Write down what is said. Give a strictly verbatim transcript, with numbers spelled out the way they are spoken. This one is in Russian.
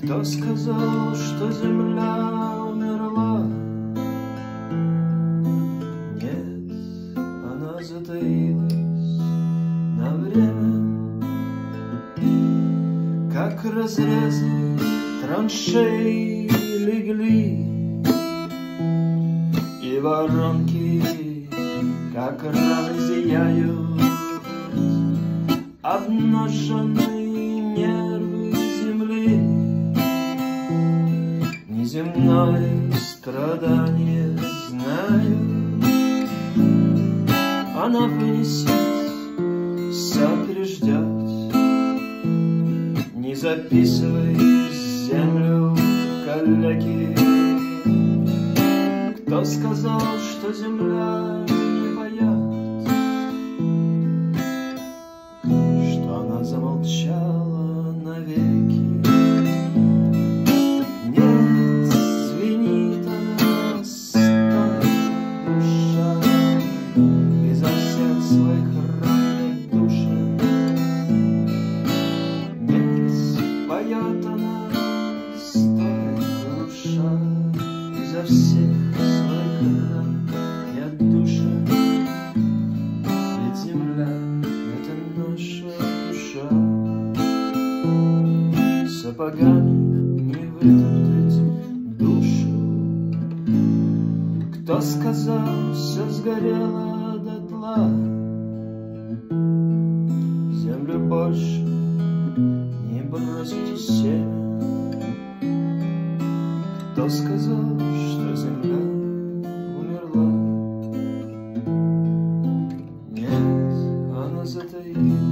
Кто сказал, что земля умерла? Нет, она затаилась на время, как разрезы траншеи легли, и воронки, как раны, зияют обнаженные нервы земли. Неземное страдание знаю, она вынесет, сопереждет. Не записывай землю, коллеги. Кто сказал, что земля не поет, что она замолчала навеки? Нет, звенит она, стоит душа, изо всех своих раненых душек. Нет, поет она, стоит душа, изо всех своих ран и отдушин. Ведь земля — это наша душа. Сапогами не вытоптать душу. Кто сказал, все сгорело дотла? Землю больше не бросите семя. Кто сказал, что земля умерла? Нет, она затаилась